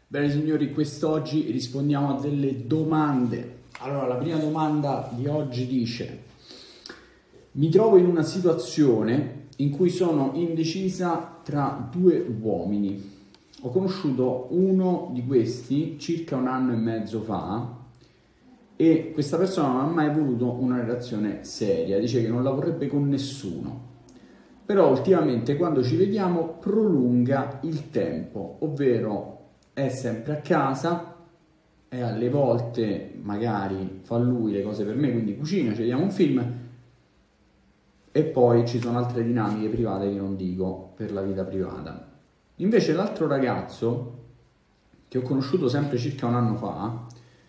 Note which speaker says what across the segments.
Speaker 1: Bene signori, quest'oggi rispondiamo a delle domande. Allora, la prima domanda di oggi dice: mi trovo in una situazione in cui sono indecisa tra due uomini. Ho conosciuto uno di questi circa 1 anno e mezzo fa e questa persona non ha mai voluto una relazione seria, dice che non la vorrebbe con nessuno. Però ultimamente quando ci vediamo prolunga il tempo, ovvero è sempre a casa e alle volte magari fa lui le cose per me, quindi cucina, ci vediamo un film e poi ci sono altre dinamiche private che non dico per la vita privata. Invece l'altro ragazzo che ho conosciuto sempre circa 1 anno fa,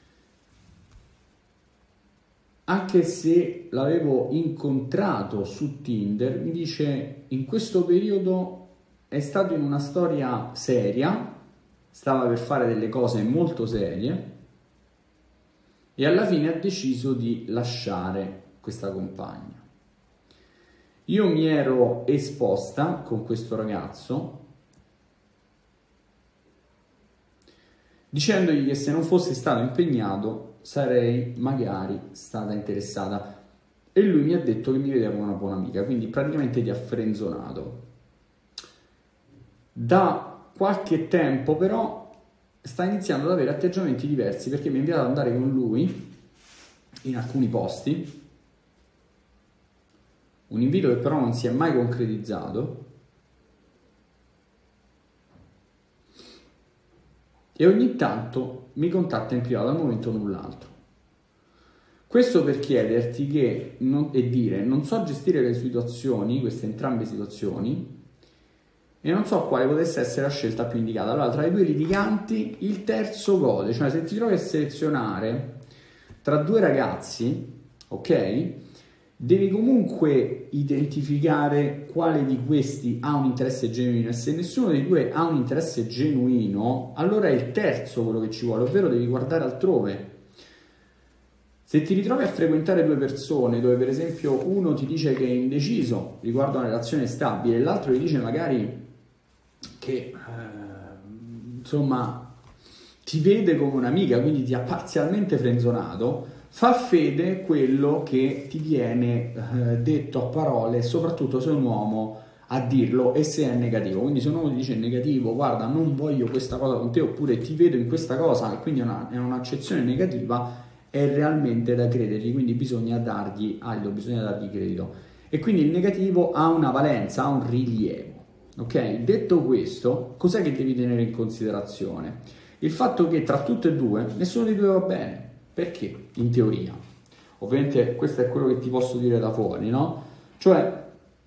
Speaker 1: anche se l'avevo incontrato su Tinder, mi dice in questo periodo è stato in una storia seria, stava per fare delle cose molto serie e alla fine ha deciso di lasciare questa compagna. Io mi ero esposta con questo ragazzo dicendogli che se non fosse stato impegnato sarei magari stata interessata e lui mi ha detto che mi vedeva come una buona amica, quindi praticamente ti ha frenzonato. Da qualche tempo però sta iniziando ad avere atteggiamenti diversi perché mi ha invitato ad andare con lui in alcuni posti, un invito che però non si è mai concretizzato, e ogni tanto mi contatta in privato, al momento null'altro. Questo per chiederti che e dire non so gestire le situazioni, queste entrambe situazioni, e non so quale potesse essere la scelta più indicata. Allora, tra i due litiganti, il terzo gode, cioè se ti trovi a selezionare tra due ragazzi, ok? Devi comunque identificare quale di questi ha un interesse genuino e se nessuno dei due ha un interesse genuino, allora è il terzo quello che ci vuole, ovvero devi guardare altrove. Se ti ritrovi a frequentare due persone dove per esempio uno ti dice che è indeciso riguardo a una relazione stabile e l'altro ti dice magari che insomma ti vede come un'amica, quindi ti ha parzialmente frenzonato, fa fede quello che ti viene detto a parole, soprattutto se è un uomo a dirlo e se è negativo. Quindi se un uomo ti dice negativo, guarda non voglio questa cosa con te, oppure ti vedo in questa cosa e quindi è un'accezione negativa, è realmente da credergli, quindi bisogna dargli credito. E quindi il negativo ha una valenza, ha un rilievo. Ok? Detto questo, cos'è che devi tenere in considerazione? Il fatto che tra tutte e due nessuno dei due va bene. Perché? In teoria. Ovviamente questo è quello che ti posso dire da fuori, no? Cioè,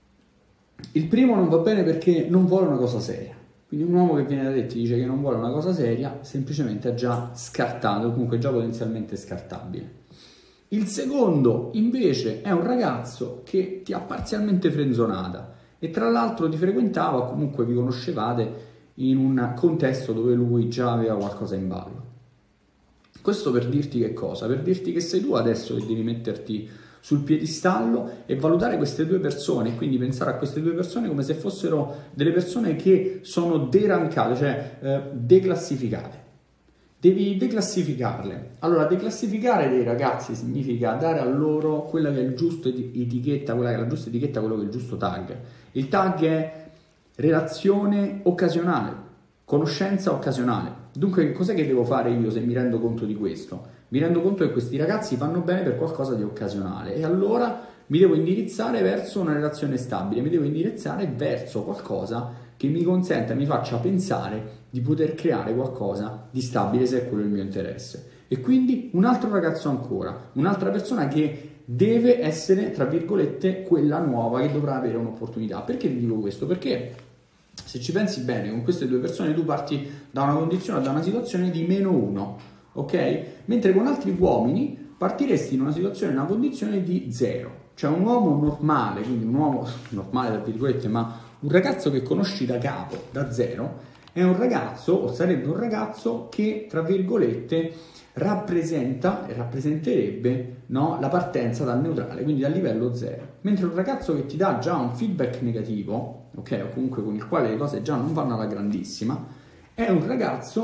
Speaker 1: il primo non va bene perché non vuole una cosa seria. Quindi un uomo che viene da te e ti dice che non vuole una cosa seria, semplicemente è già scartato, comunque già potenzialmente scartabile. Il secondo, invece, è un ragazzo che ti ha parzialmente frenzonata e tra l'altro ti frequentava, comunque vi conoscevate in un contesto dove lui già aveva qualcosa in ballo. Questo per dirti che cosa? Per dirti che sei tu adesso che devi metterti sul piedistallo e valutare queste due persone, quindi pensare a queste due persone come se fossero delle persone che sono derankate, cioè declassificate. Devi declassificarle. Allora, declassificare dei ragazzi significa dare a loro quella che è il giusto etichetta, quella che è la giusta etichetta, quello che è il giusto tag. Il tag è relazione occasionale, conoscenza occasionale. Dunque, cos'è che devo fare io se mi rendo conto di questo? Mi rendo conto che questi ragazzi vanno bene per qualcosa di occasionale e allora mi devo indirizzare verso una relazione stabile, mi devo indirizzare verso qualcosa che mi consenta, mi faccia pensare di poter creare qualcosa di stabile se è quello il mio interesse. E quindi un altro ragazzo ancora, un'altra persona che deve essere, tra virgolette, quella nuova che dovrà avere un'opportunità. Perché ti dico questo? Perché se ci pensi bene, con queste due persone tu parti da una condizione, da una situazione di -1, ok? Mentre con altri uomini partiresti in una situazione, in una condizione di 0. Cioè un uomo normale, quindi un uomo normale tra virgolette, ma un ragazzo che conosci da capo, da 0, è un ragazzo, o sarebbe un ragazzo che, tra virgolette, rappresenta e rappresenterebbe, no, la partenza dal neutrale, quindi dal livello 0. Mentre un ragazzo che ti dà già un feedback negativo, ok, o comunque con il quale le cose già non vanno alla grandissima, è un ragazzo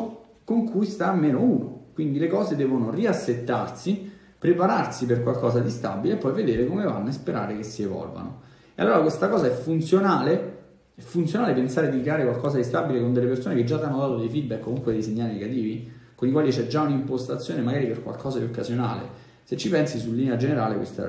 Speaker 1: con cui sta a -1. Quindi le cose devono riassettarsi, prepararsi per qualcosa di stabile e poi vedere come vanno e sperare che si evolvano. E allora questa cosa è funzionale pensare di creare qualcosa di stabile con delle persone che già ti hanno dato dei feedback, comunque dei segnali negativi, con i quali c'è già un'impostazione magari per qualcosa di occasionale. Se ci pensi, su linea generale questa è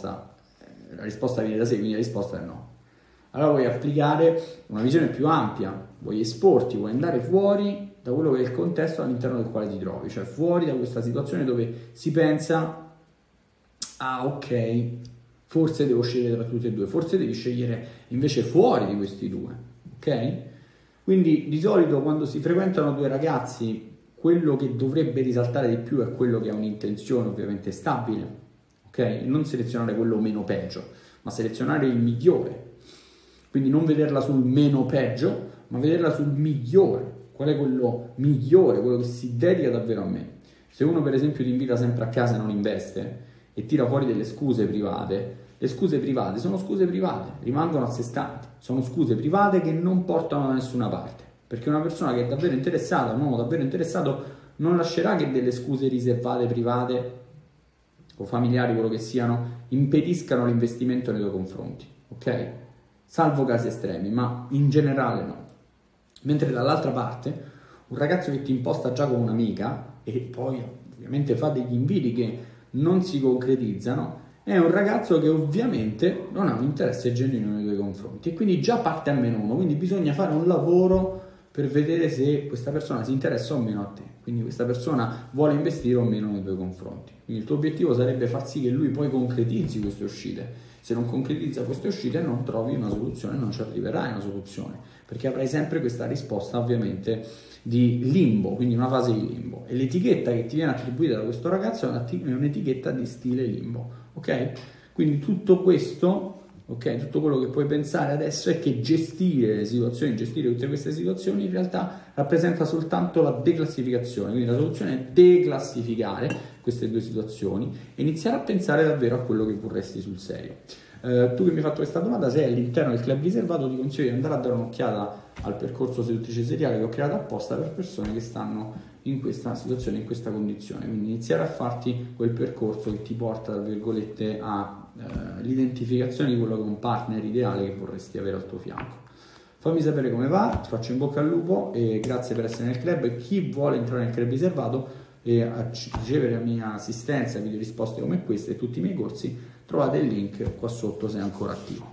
Speaker 1: la risposta viene da sé, quindi la risposta è no. Allora vuoi applicare una visione più ampia, vuoi esporti, vuoi andare fuori da quello che è il contesto all'interno del quale ti trovi, cioè fuori da questa situazione dove si pensa, ah ok, forse devo scegliere tra tutti e due, forse devi scegliere invece fuori di questi due, ok? Quindi di solito quando si frequentano due ragazzi, quello che dovrebbe risaltare di più è quello che ha un'intenzione ovviamente stabile, ok? Non selezionare quello meno peggio, ma selezionare il migliore. Quindi non vederla sul meno peggio, ma vederla sul migliore. Qual è quello migliore, quello che si dedica davvero a me? Se uno per esempio ti invita sempre a casa e non investe e tira fuori delle scuse private, le scuse private sono scuse private, rimangono a sé stanti, sono scuse private che non portano da nessuna parte, perché una persona che è davvero interessata, un uomo davvero interessato, non lascerà che delle scuse riservate private o familiari, quello che siano, impediscano l'investimento nei tuoi confronti, ok? Salvo casi estremi, ma in generale no. Mentre dall'altra parte un ragazzo che ti imposta già con un'amica e poi ovviamente fa degli inviti che non si concretizzano, è un ragazzo che ovviamente non ha un interesse genuino nei tuoi confronti e quindi già parte a -1, quindi bisogna fare un lavoro per vedere se questa persona si interessa o meno a te, quindi questa persona vuole investire o meno nei tuoi confronti. Quindi il tuo obiettivo sarebbe far sì che lui poi concretizzi queste uscite. Se non concretizza queste uscite non trovi una soluzione, non ci arriverai a una soluzione, perché avrai sempre questa risposta ovviamente di limbo, quindi una fase di limbo. E l'etichetta che ti viene attribuita da questo ragazzo è un'etichetta di stile limbo, ok? Quindi tutto questo, ok, tutto quello che puoi pensare adesso è che gestire le situazioni, gestire tutte queste situazioni in realtà rappresenta soltanto la declassificazione, quindi la soluzione è declassificare queste due situazioni e iniziare a pensare davvero a quello che vorresti sul serio. Tu che mi hai fatto questa domanda, sei all'interno del club riservato, ti consiglio di andare a dare un'occhiata al percorso seduttrice seriale che ho creato apposta per persone che stanno in questa situazione, in questa condizione, quindi iniziare a farti quel percorso che ti porta, tra virgolette, all'identificazione di quello che è un partner ideale che vorresti avere al tuo fianco. Fammi sapere come va, ti faccio in bocca al lupo e grazie per essere nel club. E chi vuole entrare nel club riservato e ricevere la mia assistenza, video risposte come queste e tutti i miei corsi, trovate il link qua sotto se è ancora attivo.